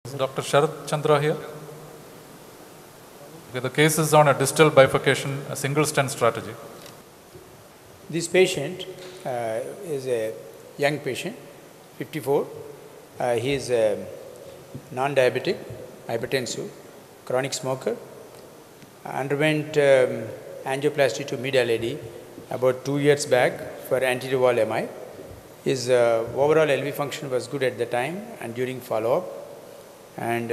Is Dr. Sharad Chandra here? Okay, the case is on a distal bifurcation, a single stent strategy. This patient is a young patient, 54. He is non-diabetic, hypertensive, chronic smoker. Underwent angioplasty to mid-LAD about 2 years back for anterior wall MI. His overall LV function was good at the time and during follow-up. And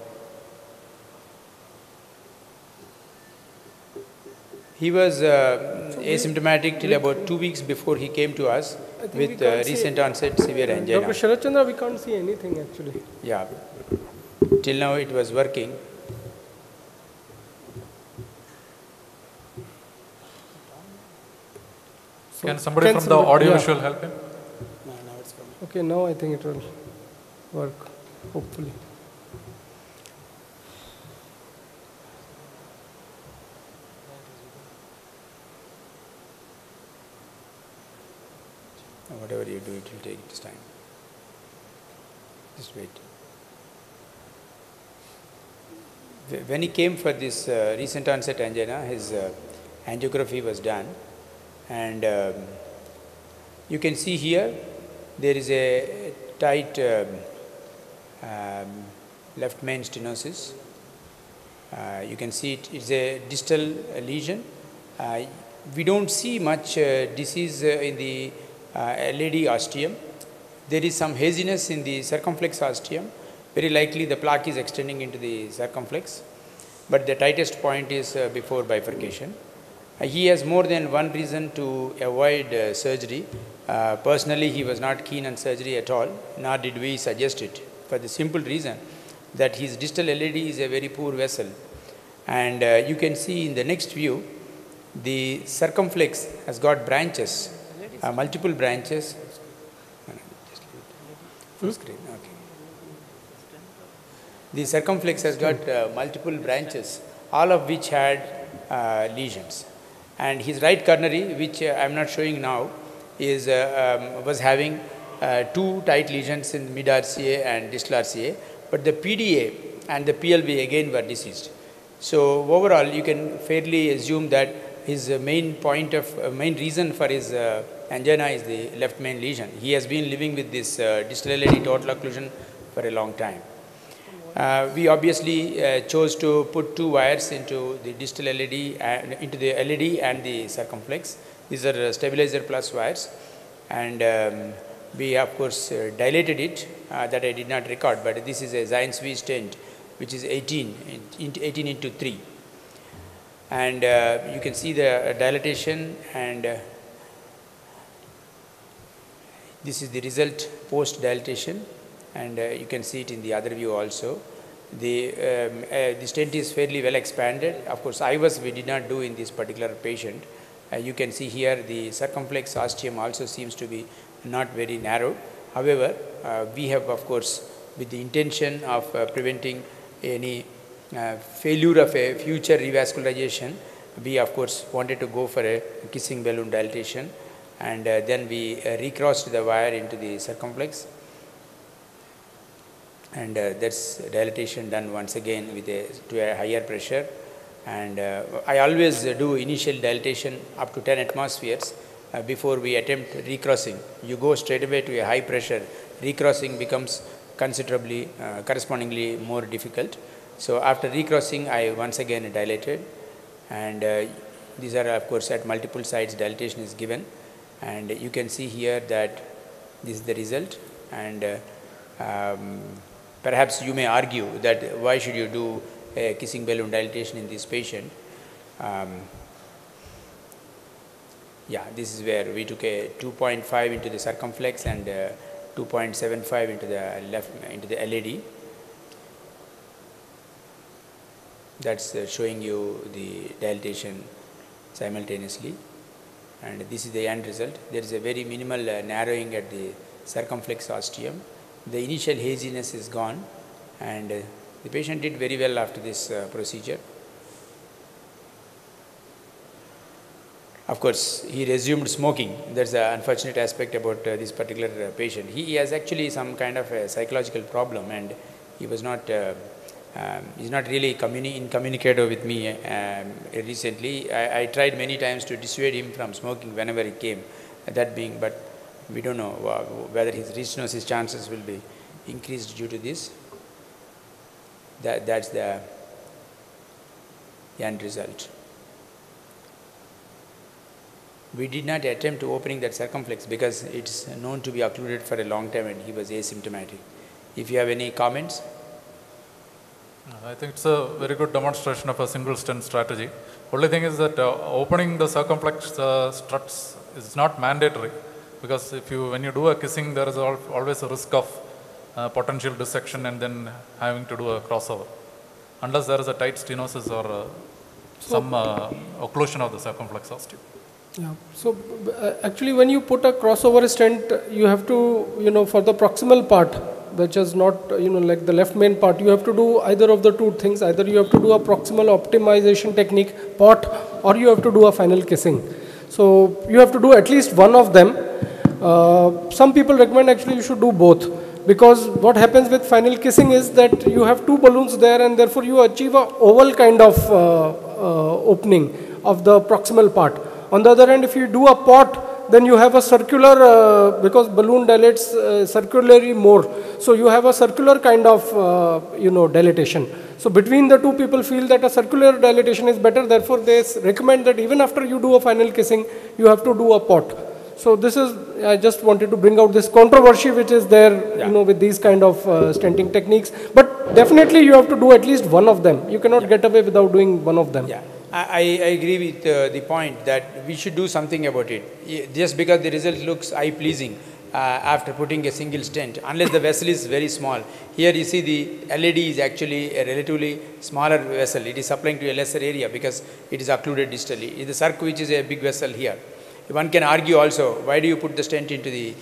he was asymptomatic till about 2 weeks before he came to us with recent onset severe angina. Dr. Sharad Chandra, we can't see anything actually. Yeah, till now it was working. So can somebody from the audiovisual help him? No, now it's coming. Okay, now I think it will work, hopefully. Whatever you do, it will take this time. Just wait. When he came for this recent onset angina, his angiography was done, and you can see here there is a tight left main stenosis. You can see it's a distal lesion. We don't see much disease in the LAD ostium. There is some haziness in the circumflex ostium. Very likely the plaque is extending into the circumflex, but the tightest point is before bifurcation. He has more than one reason to avoid surgery. Personally, he was not keen on surgery at all, nor did we suggest it, for the simple reason that his distal LAD is a very poor vessel. And you can see in the next view, the circumflex has got branches, multiple branches. Full screen, okay. The circumflex has got multiple branches, all of which had lesions. And his right coronary, which I am not showing now, is was having two tight lesions in mid RCA and distal RCA, but the PDA and the PLV again were deceased. So overall, you can fairly assume that his main reason for his angina is the left main lesion. He has been living with this distal LAD total occlusion for a long time. We obviously chose to put two wires into the distal LAD, into the LAD and the circumflex. These are stabilizer plus wires, and we of course dilated it, that I did not record, but this is a Zions V stent which is 18 into 3. And you can see the dilatation, and this is the result post dilatation, and you can see it in the other view also. The stent is fairly well expanded. Of course, IVUS we did not do in this particular patient. You can see here the circumflex ostium also seems to be not very narrow. However, we have of course, with the intention of preventing any failure of a future revascularization, we of course wanted to go for a kissing balloon dilatation, and then we recrossed the wire into the circumflex, and that's dilatation done once again with to a higher pressure. And I always do initial dilatation up to 10 atmospheres before we attempt recrossing. You go straight away to a high pressure, recrossing becomes considerably correspondingly more difficult. So after recrossing, I once again dilated, and these are of course at multiple sites dilatation is given, and you can see here that this is the result. And perhaps you may argue that why should you do a kissing balloon dilatation in this patient. Yeah, this is where we took a 2.5 into the circumflex and 2.75 into the LAD. That's showing you the dilatation simultaneously, and this is the end result. There is a very minimal narrowing at the circumflex ostium. The initial haziness is gone, and the patient did very well after this procedure. Of course, he resumed smoking. That's the unfortunate aspect about this particular patient. He has actually some kind of a psychological problem, and he was not, he's not really communicative with me recently. I tried many times to dissuade him from smoking whenever he came, that being, but we don't know whether his restenosis chances will be increased due to this. That's the end result. We did not attempt to opening that circumflex because it's known to be occluded for a long time and he was asymptomatic. If you have any comments? I think it's a very good demonstration of a single stent strategy. Only thing is that opening the circumflex struts is not mandatory, because when you do a kissing, there is always a risk of potential dissection and then having to do a crossover, unless there is a tight stenosis or some occlusion of the circumflex ostium. Yeah. So actually, when you put a crossover stent, you have to, for the proximal part, which is not, like the left main part, you have to do either of the two things. Either you have to do a proximal optimization technique, pot, or you have to do a final kissing. So you have to do at least one of them. Some people recommend actually you should do both, because what happens with final kissing is that you have two balloons there and therefore you achieve a oval kind of opening of the proximal part. On the other hand, if you do a pot, then you have a circular, because balloon dilates circularly more. So you have a circular kind of, dilatation. So between the two, people feel that a circular dilatation is better. Therefore, they recommend that even after you do a final kissing, you have to do a pot. So this is, I just wanted to bring out this controversy which is there, with these kind of stenting techniques. But definitely you have to do at least one of them. You cannot get away without doing one of them. Yeah. I agree with the point that we should do something about it. Just because the result looks eye-pleasing after putting a single stent, unless the vessel is very small. Here you see the LED is actually a relatively smaller vessel. It is supplying to a lesser area because it is occluded distally. It is the circ which is a big vessel here. One can argue also, why do you put the stent into the,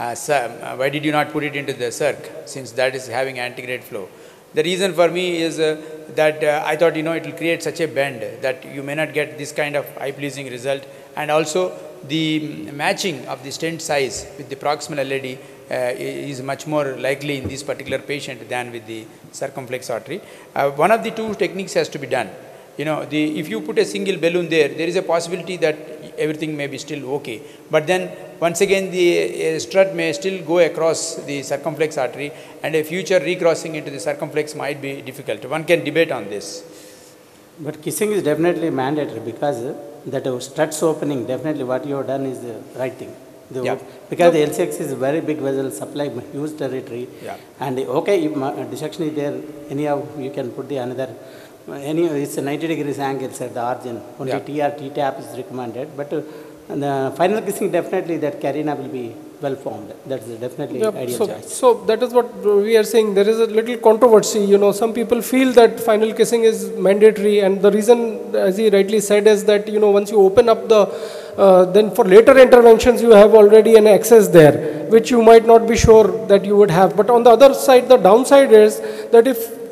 why did you not put it into the circ, since that is having antegrade flow? The reason for me is that I thought, it will create such a bend that you may not get this kind of eye-pleasing result. And also the matching of the stent size with the proximal LED is much more likely in this particular patient than with the circumflex artery. One of the two techniques has to be done. If you put a single balloon there is a possibility that everything may be still okay. But then once again the strut may still go across the circumflex artery and a future recrossing into the circumflex might be difficult. One can debate on this. But kissing is definitely mandatory, because that struts opening, definitely what you have done is the right thing. Because the LCX is a very big vessel, supply huge territory. Yeah. And okay, if dissection is there, anyhow you can put the another. It's a 90 degrees angles at the origin. Only T-tap is recommended. But the final kissing, definitely that carina will be well formed. That's definitely ideal choice. So that is what we are saying. There is a little controversy. Some people feel that final kissing is mandatory, and the reason, as he rightly said, is that once you open up the, then for later interventions you have already an access there, which you might not be sure that you would have. But on the other side, the downside is that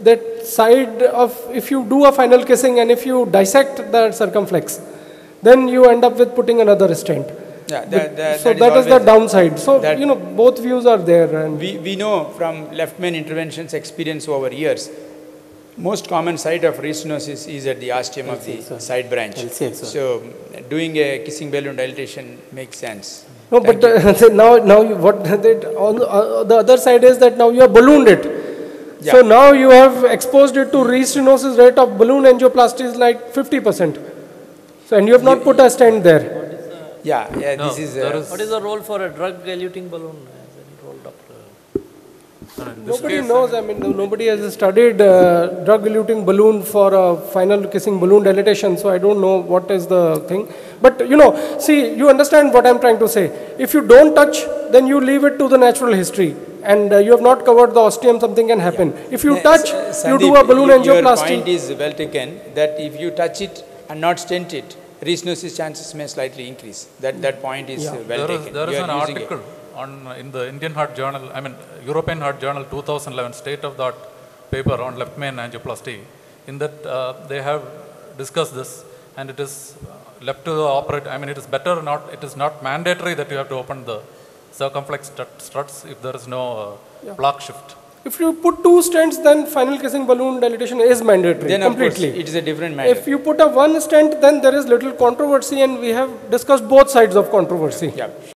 if you do a final kissing and if you dissect the circumflex, then you end up with putting another stent. Yeah, that is the downside. So both views are there. And we know from left main interventions experience over years, most common site of restenosis is at the ostium of the side branch. So doing a kissing balloon dilatation makes sense. No, but now what on the other side is that now you have ballooned it. Yeah. So now you have exposed it to restenosis rate of balloon angioplasty is like 50%. So and you have not put a stent there. This is. What is the role for a drug-eluting balloon? Has any role, doctor? Nobody knows. I mean, nobody has studied drug-eluting balloon for a final kissing balloon dilatation. So I don't know what is the thing. But see, you understand what I'm trying to say. If you don't touch, then you leave it to the natural history. And you have not covered the ostium, something can happen. If you touch, you do a balloon angioplasty. Your point is well taken, that if you touch it and not stent it, restenosis chances may slightly increase. That point is well taken. There is an article in the Indian Heart Journal, European Heart Journal 2011, state-of-the-art paper on left main angioplasty. In that they have discussed this, and it is left to the operator. It is better not. It is not mandatory that you have to open the circumflex struts if there is no block shift. If you put 2 stents, then final kissing balloon dilatation is mandatory Then completely. of course, it is a different matter. If you put a 1 stent, then there is little controversy, and we have discussed both sides of controversy. Yeah.